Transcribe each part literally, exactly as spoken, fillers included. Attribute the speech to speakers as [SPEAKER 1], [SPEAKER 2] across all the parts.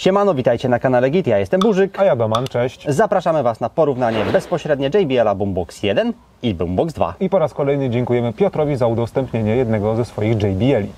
[SPEAKER 1] Siemano, witajcie na kanale Git, ja jestem Burzyk.
[SPEAKER 2] A ja Doman, cześć.
[SPEAKER 1] Zapraszamy Was na porównanie bezpośrednie J B L-a Boombox jeden i Boombox dwa.
[SPEAKER 2] I po raz kolejny dziękujemy Piotrowi za udostępnienie jednego ze swoich J B L-i.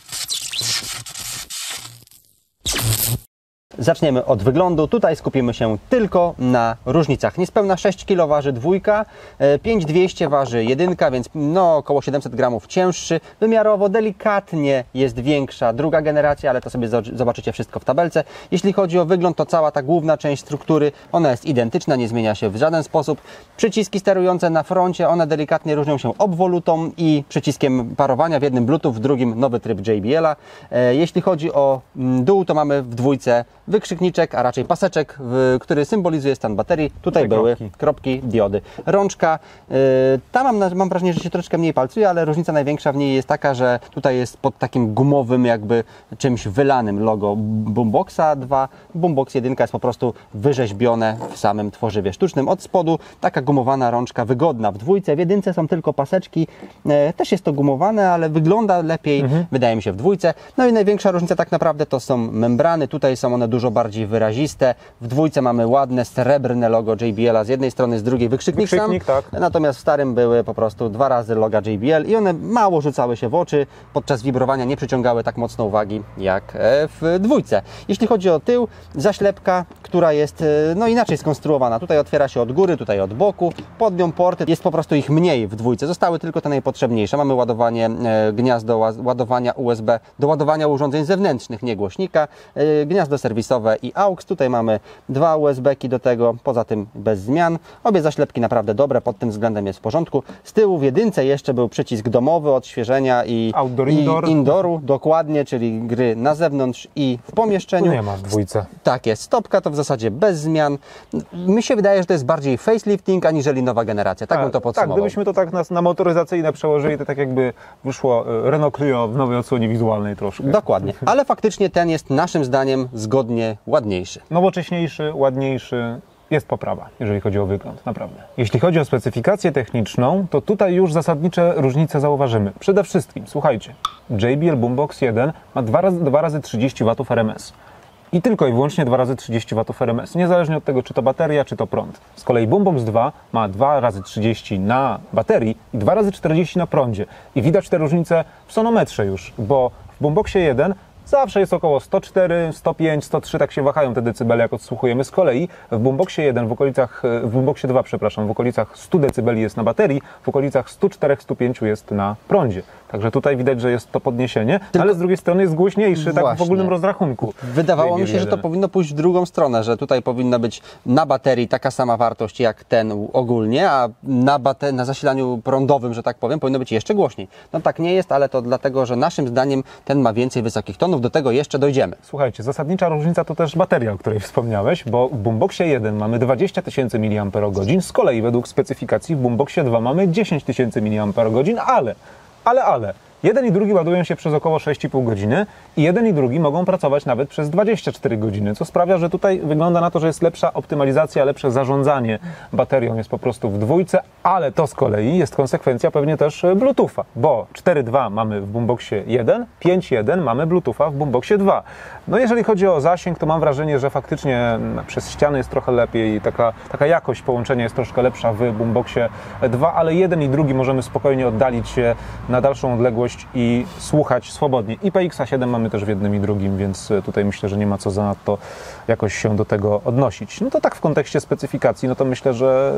[SPEAKER 1] Zaczniemy od wyglądu. Tutaj skupimy się tylko na różnicach. Niespełna sześć kilo waży dwójka, pięć tysięcy dwieście waży jedynka, więc no około siedemset gramów cięższy. Wymiarowo delikatnie jest większa druga generacja, ale to sobie zobaczycie wszystko w tabelce. Jeśli chodzi o wygląd, to cała ta główna część struktury, ona jest identyczna, nie zmienia się w żaden sposób. Przyciski sterujące na froncie, one delikatnie różnią się obwolutą i przyciskiem parowania. W jednym Bluetooth, w drugim nowy tryb J B L-a. Jeśli chodzi o dół, to mamy w dwójce wykrzykniczek, a raczej paseczek, który symbolizuje stan baterii. Tutaj
[SPEAKER 2] Te
[SPEAKER 1] były
[SPEAKER 2] kropki.
[SPEAKER 1] kropki, diody. Rączka, yy, ta mam, mam wrażenie, że się troszeczkę mniej palcuje, ale różnica największa w niej jest taka, że tutaj jest pod takim gumowym jakby czymś wylanym logo Boomboxa dwa. Boombox jeden jest po prostu wyrzeźbione w samym tworzywie sztucznym. Od spodu taka gumowana rączka, wygodna w dwójce. W jedynce są tylko paseczki. Yy, też jest to gumowane, ale wygląda lepiej, mhm. wydaje mi się, w dwójce. No i największa różnica tak naprawdę to są membrany. Tutaj są one dużo bardziej wyraziste. W dwójce mamy ładne, srebrne logo J B L-a z jednej strony, z drugiej wykrzyknik,
[SPEAKER 2] wykrzyknik
[SPEAKER 1] sam.
[SPEAKER 2] Tak.
[SPEAKER 1] Natomiast w starym były po prostu dwa razy loga J B L i one mało rzucały się w oczy. Podczas wibrowania nie przyciągały tak mocno uwagi jak w dwójce. Jeśli chodzi o tył, zaślepka, która jest no inaczej skonstruowana. Tutaj otwiera się od góry, tutaj od boku. Pod nią porty. Jest po prostu ich mniej w dwójce. Zostały tylko te najpotrzebniejsze. Mamy ładowanie gniazdo ładowania U S B do ładowania urządzeń zewnętrznych, nie głośnika. Gniazdo serwisowe i A U X. Tutaj mamy dwa U S B-ki do tego, poza tym bez zmian. Obie zaślepki naprawdę dobre, pod tym względem jest w porządku. Z tyłu w jedynce jeszcze był przycisk domowy, odświeżenia i,
[SPEAKER 2] Outdoor,
[SPEAKER 1] i
[SPEAKER 2] indoor.
[SPEAKER 1] indooru, dokładnie, czyli gry na zewnątrz i w pomieszczeniu.
[SPEAKER 2] Tu nie ma w dwójce.
[SPEAKER 1] Tak jest, stopka to w zasadzie bez zmian. Mi się wydaje, że to jest bardziej facelifting, aniżeli nowa generacja. Tak, tak bym to podsumował.
[SPEAKER 2] Tak, gdybyśmy to tak na, na motoryzacyjne przełożyli, to tak jakby wyszło Renault Clio w nowej odsłonie wizualnej troszkę.
[SPEAKER 1] Dokładnie, ale faktycznie ten jest naszym zdaniem zgodnie ładniejszy.
[SPEAKER 2] Nowocześniejszy, ładniejszy, jest poprawa, jeżeli chodzi o wygląd, naprawdę. Jeśli chodzi o specyfikację techniczną, to tutaj już zasadnicze różnice zauważymy. Przede wszystkim, słuchajcie, J B L Boombox jeden ma dwa razy trzydzieści watów R M S. I tylko i wyłącznie dwa razy trzydzieści watów R M S, niezależnie od tego, czy to bateria, czy to prąd. Z kolei Boombox dwa ma dwa razy trzydzieści na baterii i dwa razy czterdzieści na prądzie. I widać te różnice w sonometrze już, bo w Boomboxie jeden zawsze jest około sto cztery, sto pięć, sto trzy, tak się wahają te decybele, jak odsłuchujemy. Z kolei w Boomboxie jeden, w okolicach, w Boomboxie dwa, przepraszam, w okolicach stu decybeli jest na baterii, w okolicach stu czterech, stu pięciu jest na prądzie. Także tutaj widać, że jest to podniesienie, Tylko... ale z drugiej strony jest głośniejszy, tak w ogólnym rozrachunku.
[SPEAKER 1] Wydawało mi się, że to powinno pójść w drugą stronę, że tutaj powinna być na baterii taka sama wartość jak ten ogólnie, a na, bate... na zasilaniu prądowym, że tak powiem, powinno być jeszcze głośniej. No tak nie jest, ale to dlatego, że naszym zdaniem ten ma więcej wysokich tonów, do tego jeszcze dojdziemy.
[SPEAKER 2] Słuchajcie, zasadnicza różnica to też bateria, o której wspomniałeś, bo w Boomboxie jeden mamy dwadzieścia tysięcy miliamperogodzin, z kolei według specyfikacji w Boomboxie dwa mamy dziesięć tysięcy miliamperogodzin, ale, ale, ale, jeden i drugi ładują się przez około sześć i pół godziny i jeden i drugi mogą pracować nawet przez dwadzieścia cztery godziny, co sprawia, że tutaj wygląda na to, że jest lepsza optymalizacja, lepsze zarządzanie baterią jest po prostu w dwójce, ale to z kolei jest konsekwencja pewnie też Bluetootha, bo cztery dwa mamy w Boomboxie jeden, pięć jeden mamy Bluetootha w Boomboxie dwa. No jeżeli chodzi o zasięg, to mam wrażenie, że faktycznie przez ściany jest trochę lepiej, taka, taka jakość połączenia jest troszkę lepsza w Boomboxie dwa, ale jeden i drugi możemy spokojnie oddalić się na dalszą odległość i słuchać swobodnie. I P X A siedem mamy też w jednym i drugim, więc tutaj myślę, że nie ma co zanadto jakoś się do tego odnosić. No to tak w kontekście specyfikacji, no to myślę, że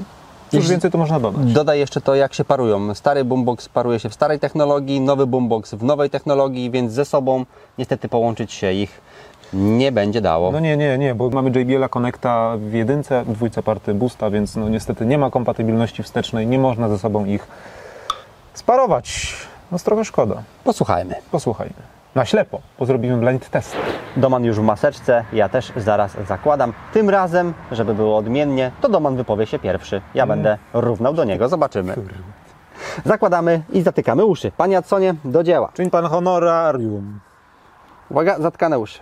[SPEAKER 2] cóż więcej tu można dodać.
[SPEAKER 1] Dodaj jeszcze to, jak się parują. Stary Boombox paruje się w starej technologii, nowy Boombox w nowej technologii, więc ze sobą niestety połączyć się ich nie będzie dało.
[SPEAKER 2] No nie, nie, nie, bo mamy J B L-a Connecta w jedynce, w dwójce party Boosta, więc no niestety nie ma kompatybilności wstecznej, nie można ze sobą ich sparować. No trochę szkoda.
[SPEAKER 1] Posłuchajmy.
[SPEAKER 2] Posłuchajmy. Na ślepo, bo zrobimy blind test.
[SPEAKER 1] Doman już w maseczce, ja też zaraz zakładam. Tym razem, żeby było odmiennie, to Doman wypowie się pierwszy. Ja hmm. będę równał do niego, zobaczymy. Zakładamy i zatykamy uszy. Panie Adsonie, do dzieła.
[SPEAKER 2] Czyń pan honorarium.
[SPEAKER 1] Uwaga, zatkane uszy.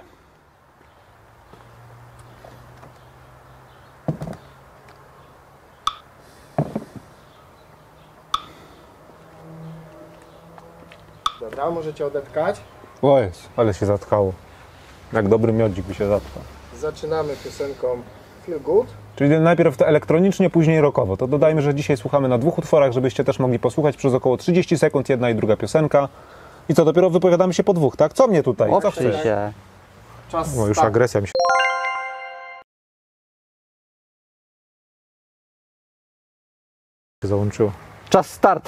[SPEAKER 3] Dobra, możecie odetkać.
[SPEAKER 2] O jest, ale się zatkało. Jak dobry miodzik by się zatkał.
[SPEAKER 3] Zaczynamy piosenką Feel Good.
[SPEAKER 2] Czyli najpierw to elektronicznie, później rockowo. To dodajmy, że dzisiaj słuchamy na dwóch utworach, żebyście też mogli posłuchać przez około trzydzieści sekund jedna i druga piosenka. I co, dopiero wypowiadamy się po dwóch, tak? Co mnie tutaj? Co
[SPEAKER 1] Oprzyj
[SPEAKER 2] chcesz?
[SPEAKER 1] się.
[SPEAKER 3] Czas
[SPEAKER 2] No już
[SPEAKER 3] start.
[SPEAKER 2] agresja mi się załączyła.
[SPEAKER 1] Czas start.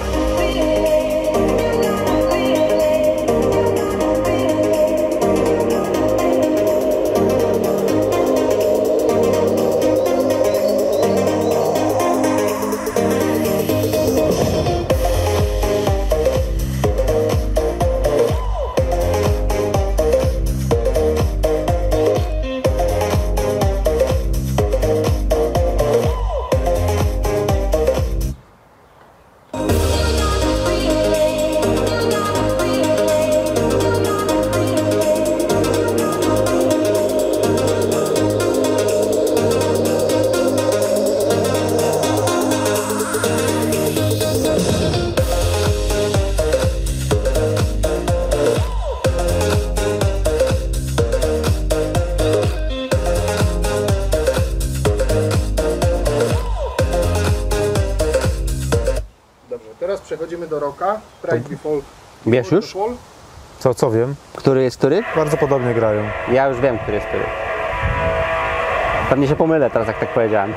[SPEAKER 3] Dobrze, teraz przechodzimy do rocka. Pride Before.
[SPEAKER 1] Wiesz już?
[SPEAKER 3] Fall.
[SPEAKER 2] Co, co wiem?
[SPEAKER 1] Który jest który?
[SPEAKER 2] Bardzo podobnie grają.
[SPEAKER 1] Ja już wiem, który jest który. Pewnie się pomylę teraz, jak tak powiedziałem.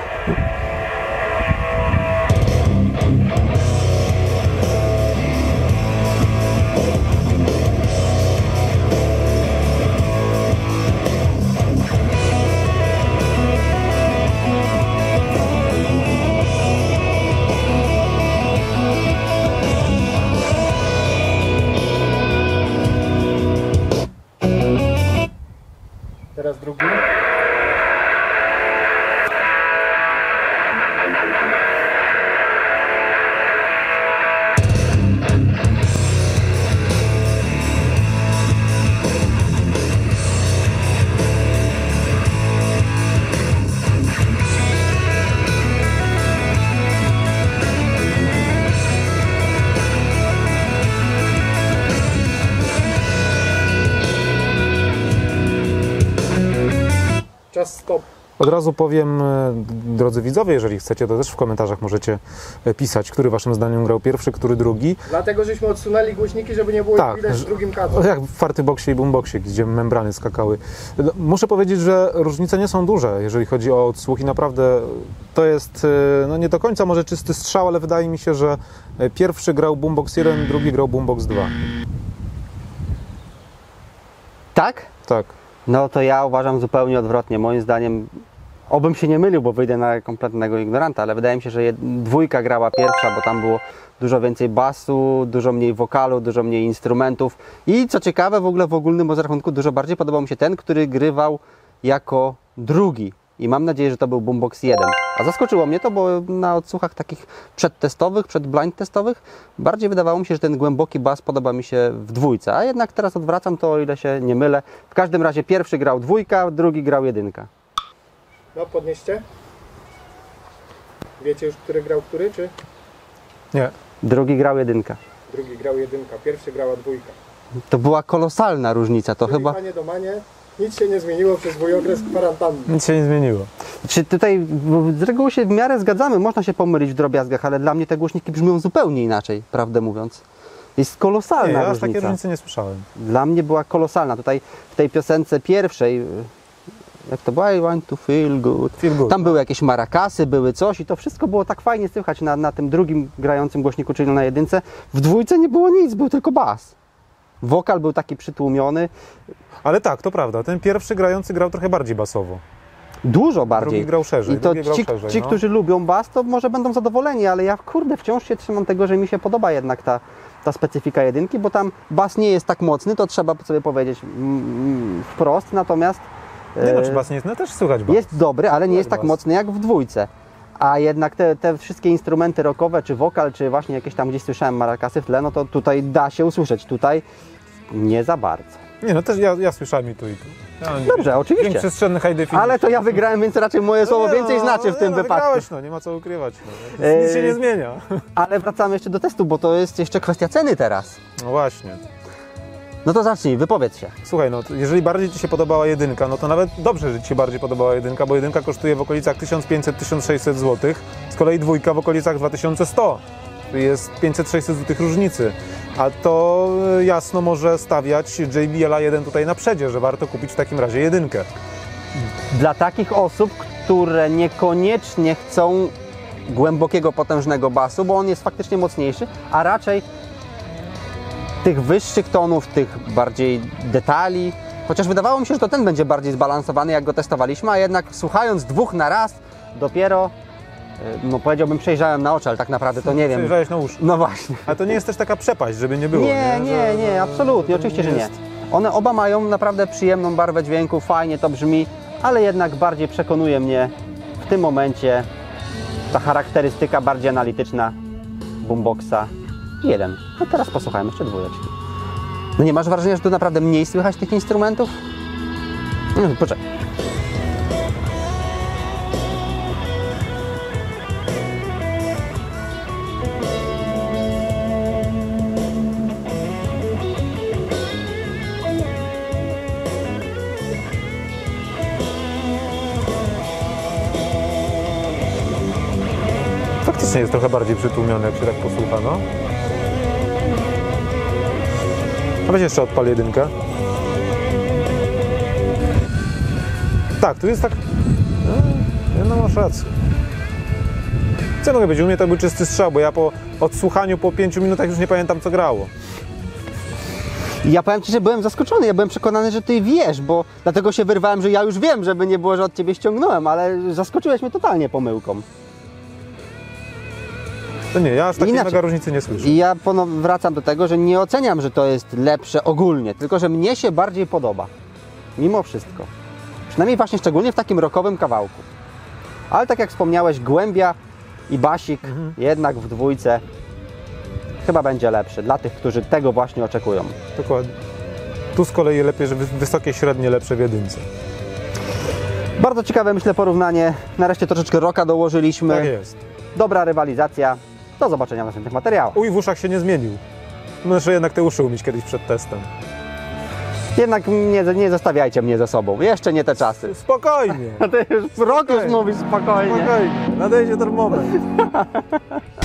[SPEAKER 3] Teraz drugi. Czas stop.
[SPEAKER 2] Od razu powiem, e, drodzy widzowie, jeżeli chcecie, to też w komentarzach możecie e, pisać, który waszym zdaniem grał pierwszy, który drugi.
[SPEAKER 3] Dlatego żeśmy odsunęli głośniki, żeby nie było
[SPEAKER 2] Tak,
[SPEAKER 3] ich widać
[SPEAKER 2] że-
[SPEAKER 3] w drugim kadrze.
[SPEAKER 2] Jak w Fartyboxie i Boomboxie, gdzie membrany skakały. No, muszę powiedzieć, że różnice nie są duże, jeżeli chodzi o odsłuch i naprawdę to jest e, no nie do końca może czysty strzał, ale wydaje mi się, że e, pierwszy grał Boombox jeden, drugi grał Boombox dwa.
[SPEAKER 1] Tak?
[SPEAKER 2] Tak.
[SPEAKER 1] No to ja uważam zupełnie odwrotnie. Moim zdaniem, obym się nie mylił, bo wyjdę na kompletnego ignoranta, ale wydaje mi się, że jed... dwójka grała pierwsza, bo tam było dużo więcej basu, dużo mniej wokalu, dużo mniej instrumentów i co ciekawe, w ogóle w ogólnym rozrachunku dużo bardziej podobał mi się ten, który grywał jako drugi. I mam nadzieję, że to był Boombox jeden. A zaskoczyło mnie to, bo na odsłuchach takich przedtestowych, przed blind testowych, bardziej wydawało mi się, że ten głęboki bas podoba mi się w dwójce. A jednak teraz odwracam to, o ile się nie mylę. W każdym razie pierwszy grał dwójka, drugi grał jedynka.
[SPEAKER 3] No podnieście. Wiecie już, który grał który, czy?
[SPEAKER 2] Nie.
[SPEAKER 1] Drugi grał jedynka.
[SPEAKER 3] Drugi grał jedynka, pierwszy grała dwójka.
[SPEAKER 1] To była kolosalna różnica, to
[SPEAKER 3] Czyli
[SPEAKER 1] chyba...
[SPEAKER 3] panie do manie, nic się nie zmieniło przez mój okres kwarantanny.
[SPEAKER 2] Nic się nie zmieniło.
[SPEAKER 1] Czy tutaj bo z reguły się w miarę zgadzamy, można się pomylić w drobiazgach, ale dla mnie te głośniki brzmią zupełnie inaczej, prawdę mówiąc. Jest kolosalna
[SPEAKER 2] Nie, ja aż
[SPEAKER 1] różnica.
[SPEAKER 2] takiej różnicy nie słyszałem.
[SPEAKER 1] Dla mnie była kolosalna. Tutaj w tej piosence pierwszej, jak to była? I want to feel good.
[SPEAKER 2] Feel good,
[SPEAKER 1] Tam
[SPEAKER 2] no.
[SPEAKER 1] były jakieś marakasy, były coś i to wszystko było tak fajnie słychać na, na tym drugim grającym głośniku, czyli na jedynce. W dwójce nie było nic, był tylko bas. Wokal był taki przytłumiony,
[SPEAKER 2] Ale tak, to prawda. Ten pierwszy grający grał trochę bardziej basowo.
[SPEAKER 1] dużo bardziej.
[SPEAKER 2] Drugi grał szerzej.
[SPEAKER 1] I to
[SPEAKER 2] drugi grał
[SPEAKER 1] ci,
[SPEAKER 2] szerzej,
[SPEAKER 1] ci
[SPEAKER 2] no.
[SPEAKER 1] którzy lubią bas, to może będą zadowoleni, ale ja kurde wciąż się trzymam tego, że mi się podoba jednak ta, ta specyfika jedynki, bo tam bas nie jest tak mocny, to trzeba sobie powiedzieć mm, wprost, natomiast
[SPEAKER 2] Nie no,
[SPEAKER 1] e,
[SPEAKER 2] czy bas nie jest? No też słychać bas.
[SPEAKER 1] jest dobry, ale nie jest tak
[SPEAKER 2] bas.
[SPEAKER 1] mocny jak w dwójce. A jednak te, te wszystkie instrumenty rockowe, czy wokal, czy właśnie jakieś tam gdzieś słyszałem marakasy w tle, no to tutaj da się usłyszeć, tutaj nie za bardzo.
[SPEAKER 2] Nie no, też ja, ja słyszałem i tu i tu. Ja mam
[SPEAKER 1] Dobrze, oczywiście.
[SPEAKER 2] Dźwięk przestrzenny high definition.
[SPEAKER 1] Ale to ja wygrałem, więc raczej moje słowo
[SPEAKER 2] No nie,
[SPEAKER 1] więcej
[SPEAKER 2] no,
[SPEAKER 1] znaczy w
[SPEAKER 2] nie,
[SPEAKER 1] tym
[SPEAKER 2] no,
[SPEAKER 1] wypadku.
[SPEAKER 2] Wygrałeś, no, nie ma co ukrywać. No. Nic się
[SPEAKER 1] Eee,
[SPEAKER 2] nie zmienia.
[SPEAKER 1] Ale wracamy jeszcze do testu, bo to jest jeszcze kwestia ceny teraz.
[SPEAKER 2] No właśnie.
[SPEAKER 1] No to zacznij, wypowiedz się.
[SPEAKER 2] Słuchaj, no to jeżeli bardziej Ci się podobała jedynka, no to nawet dobrze, że Ci się bardziej podobała jedynka, bo jedynka kosztuje w okolicach tysiąc pięćset do tysiąc sześćset złotych, z kolei dwójka w okolicach dwa tysiące sto. Jest pięćset sześćset złotych różnicy. A to jasno może stawiać J B L jeden tutaj na przedzie, że warto kupić w takim razie jedynkę.
[SPEAKER 1] Dla takich osób, które niekoniecznie chcą głębokiego, potężnego basu, bo on jest faktycznie mocniejszy, a raczej tych wyższych tonów, tych bardziej detali, chociaż wydawało mi się, że to ten będzie bardziej zbalansowany, jak go testowaliśmy, a jednak słuchając dwóch na raz, dopiero, no powiedziałbym, przejrzałem na oczy, ale tak naprawdę to nie wiem.
[SPEAKER 2] Przejrzałeś na uszy.
[SPEAKER 1] No właśnie.
[SPEAKER 2] Ale to nie jest też taka przepaść, żeby nie było,
[SPEAKER 1] Nie,
[SPEAKER 2] nie?
[SPEAKER 1] nie,
[SPEAKER 2] Że-
[SPEAKER 1] nie, absolutnie,
[SPEAKER 2] że
[SPEAKER 1] oczywiście, że nie.
[SPEAKER 2] jest-
[SPEAKER 1] One oba mają naprawdę przyjemną barwę dźwięku, fajnie to brzmi, ale jednak bardziej przekonuje mnie w tym momencie ta charakterystyka bardziej analityczna boomboxa jeden. A teraz posłuchajmy jeszcze dwójeczki. No nie masz wrażenia, że tu naprawdę mniej słychać tych instrumentów? No, poczekaj.
[SPEAKER 2] Faktycznie jest trochę bardziej przytłumiony, jak się tak posłucha, no. A weź jeszcze odpal jedynkę. Tak, tu jest tak... No, no masz rację. Co mogę być? U mnie to był czysty strzał, bo ja po odsłuchaniu po pięciu minutach już nie pamiętam, co grało.
[SPEAKER 1] I ja powiem Ci, że byłem zaskoczony, ja byłem przekonany, że Ty wiesz, bo dlatego się wyrwałem, że ja już wiem, żeby nie było, że od Ciebie ściągnąłem, ale zaskoczyłeś mnie totalnie pomyłką.
[SPEAKER 2] To nie, ja aż takiej
[SPEAKER 1] Inaczej.
[SPEAKER 2] mega różnicy nie słyszę.
[SPEAKER 1] I ja ponownie wracam do tego, że nie oceniam, że to jest lepsze ogólnie, tylko że mnie się bardziej podoba. Mimo wszystko. Przynajmniej właśnie szczególnie w takim rockowym kawałku. Ale tak jak wspomniałeś, głębia i basik jednak w dwójce chyba będzie lepszy dla tych, którzy tego właśnie oczekują.
[SPEAKER 2] Dokładnie. Tu z kolei lepiej, że wy- wysokie, średnie lepsze w jedynce.
[SPEAKER 1] Bardzo ciekawe, myślę, porównanie. Nareszcie troszeczkę rocka dołożyliśmy.
[SPEAKER 2] Tak jest.
[SPEAKER 1] Dobra rywalizacja. Do zobaczenia w następnych materiałach.
[SPEAKER 2] Uj, w uszach się nie zmienił. Muszę jednak te uszy umyć kiedyś przed testem.
[SPEAKER 1] Jednak nie, nie zostawiajcie mnie ze sobą. Jeszcze nie te czasy.
[SPEAKER 2] Spokojnie.
[SPEAKER 1] Ty już rok już mówisz spokojnie.
[SPEAKER 2] Spokojnie. Nadejdzie ten moment.